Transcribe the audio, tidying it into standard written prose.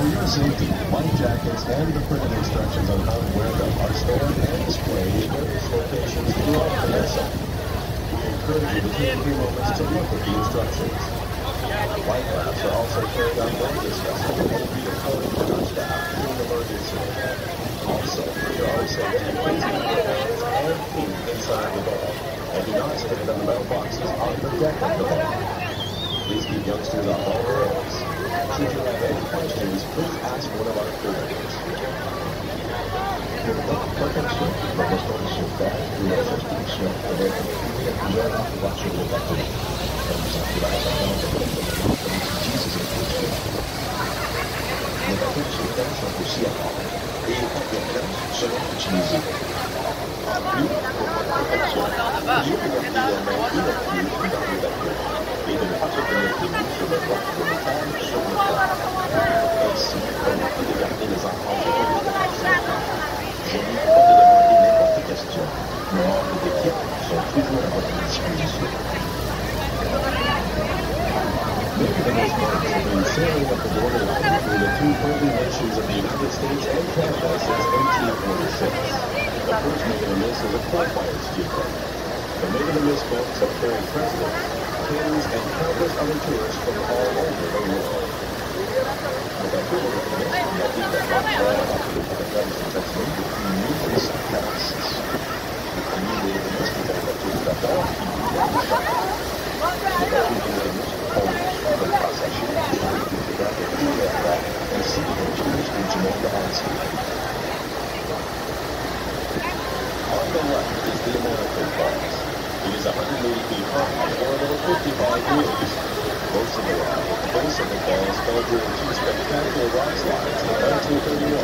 For your safety, life jackets and the printed instructions on how to wear them are stored and displayed in various locations throughout the vessel. We encourage you to take a few moments to look at the instructions. Life rafts are also carried on board this vessel and will be deployed to our staff in an emergency. Also, for your own safety, please keep your hands and feet inside the boat and do not stand on the metal boxes on the deck of the boat. Please keep youngsters off all rails. Should you have any questions, please ask one of our crew members. Sailing up the border line between the two friendly nations of the United States and Canada since 1846. The first Maid and Miss is a coal-fired steamboat. The Maid and Miss boats have carried presidents, kings, and countless other tourists from all over the world. With our crew of the Miss, we have been the front row of the Medicine Festival with numerous guests. The community of the Miss is able to conduct all TV and stuff. On the left is the Niagara Falls. It is 180 feet high or about 55 meters. Most of the rock at the base of the falls fell during two spectacular rock slides in 1931.